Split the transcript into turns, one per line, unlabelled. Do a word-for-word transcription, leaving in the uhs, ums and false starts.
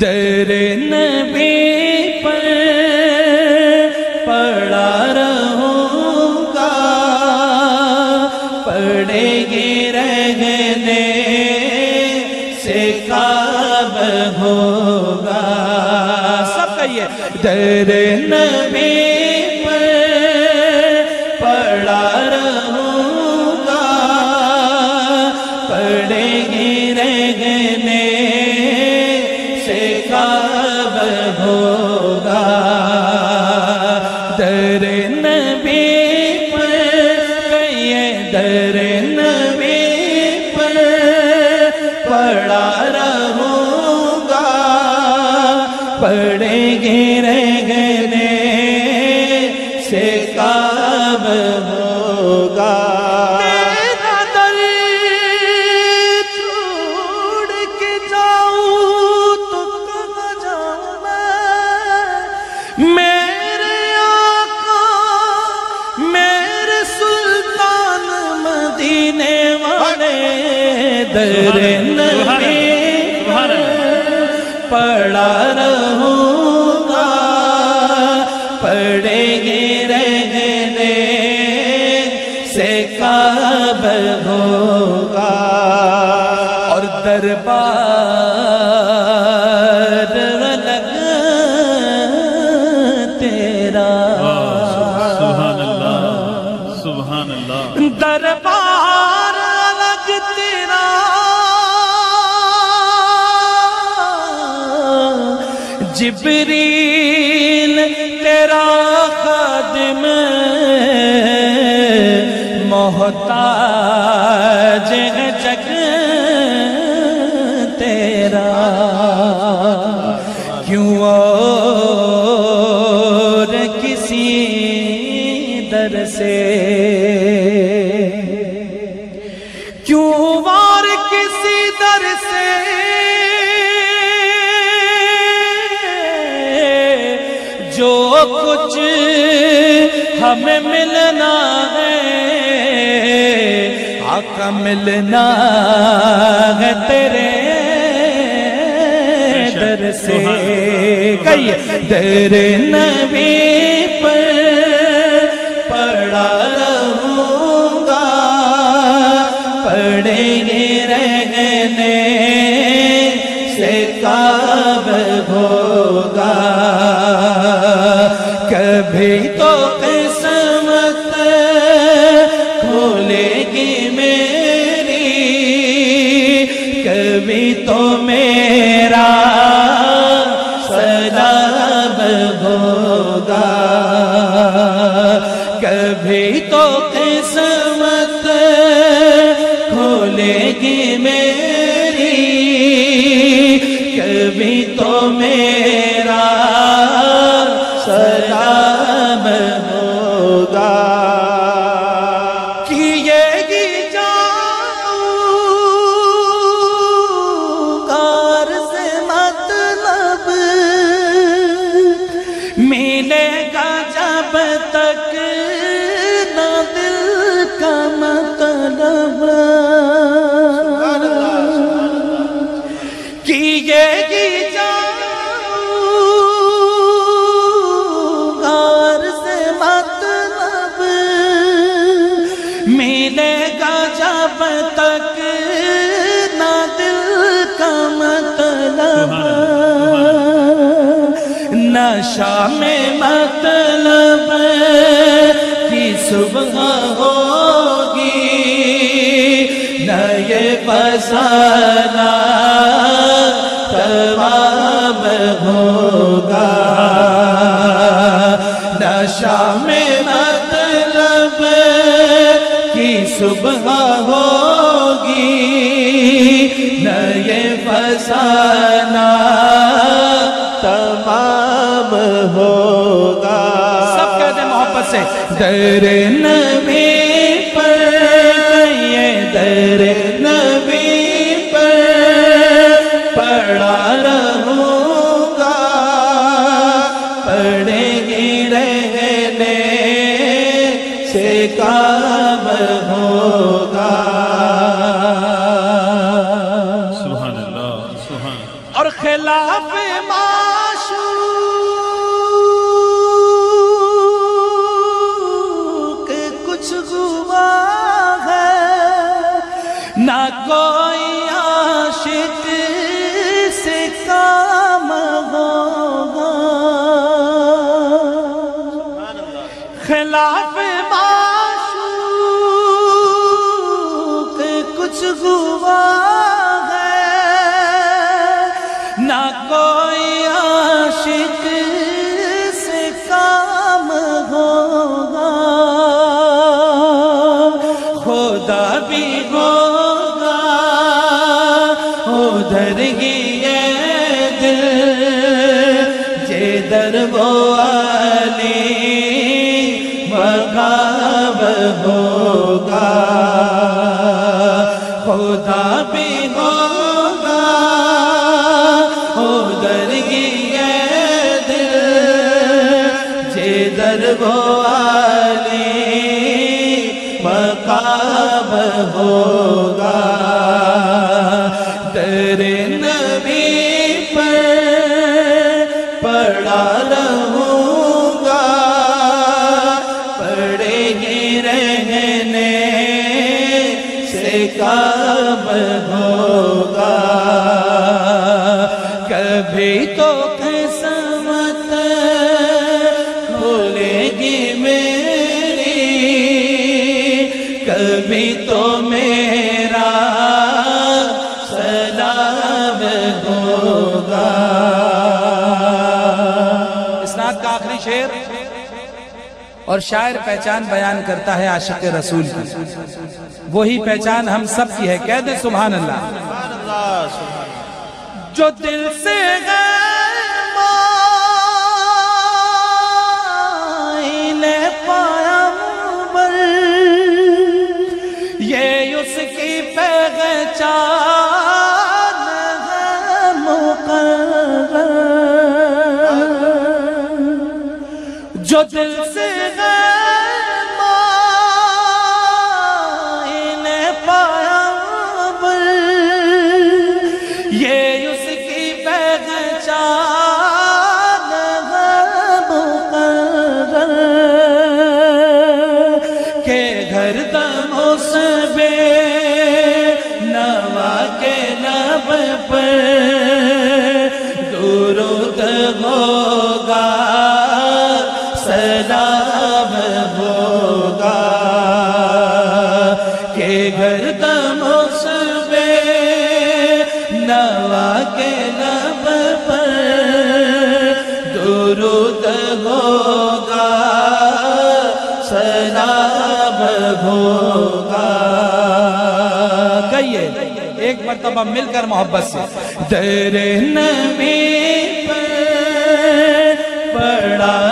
در نبی پر پڑا رہوں گا، پڑے گی رہنے سے کعب ہوگا. سب کہیے در نبی پر پڑا رہوں گا، پڑے گی رہنے سے کعب ہوگا. در نبی پر کہیے در نبی پر پڑا رہوں گا، پڑے گی رہنے سے کعب ہوگا.
میرا در چھوڑ کے جاؤں تو کہاں جاؤں میں، میرے آقا میرے سلطان مدینے والے. در نبی پڑا رہوں گا، پڑے گی رہنے سے کعب ہوگا.
اور دربار الگ تیرا،
سبحان اللہ سبحان اللہ.
دربار الگ تیرا، جبریل تیرا خادم محتاج ہے جگ تیرا.
کیوں اور کسی در سے،
کیوں وار کسی در سے جو کچھ ہمیں ملنا ہے،
آقا ملنا ہے تیرے در سے. کہیے در نبی پر پڑا رہوں گا، پڑے گی رہنے سے کعب ہوگا. کبھی تو قسمت کھولے گی میری، کبھی تو میرا سلام ہوگا. کبھی تو قسمت کھولے گی میری، کبھی تو میرا سلام ہوگا.
کیے گی جاؤں کار سے مطلب، ملے گا جب تک نہ دل کا مطلب. کیے گی ملے گا جب تک نہ دل کا مطلب. نہ شام مطلب کی صبح ہوگی، نہ یہ فسانہ تمام ہوگا. نہ شام مطلب کی صبح ہوگی، نہ یہ فسانہ تمام ہوگا.
سب کہہ دیں محبت سے در نبی پر، یہ در نبی پر پڑا رہوں گا، پڑے گی رہنے سے کعب ہوگا.
سبحان اللہ سبحان.
اور خلاف
معشوق کچھ ہوا ہے نہ کوئی عاشق سے کام ہوگا خلاف معشوق کچھ ہوا ہے نہ کوئی عاشق سے کام ہوگا خدا بھی ہوگا ادھر ہی یہ دل جدھر وہ علی مقام ہوگا خدا بھی ہوگا ادھر ہی یہ دل جدھر وہ علی مقام ہوگا در نبی پر پڑا رہوں گا پڑے ہی رہنے سے کام ہوگا کبھی تو قسمت کھولے گی میری کبھی تو میرا سلام ہوگا اسناد کا آخری شعر اور شاعر پہچان بیان کرتا ہے عاشق رسول کی وہی پہچان ہم سب کی ہے کہہ دے سبحان اللہ جو دل سے غیر مائل پایا مبر یہ اس کی پہچان ہے مقرر جو دل سے غیر مائل پایا مبر یہ اس کی پہچان ہے مقرر کہ گھر دم اس بے نوا کے لب پر درود ہوگا سلام ہوگا کہ گھر دم اس بے نوا کے لب پر درود ہوگا سلام ہوگا کہیے ایک مرتبہ مل کر محبت سے در نبی پر پڑا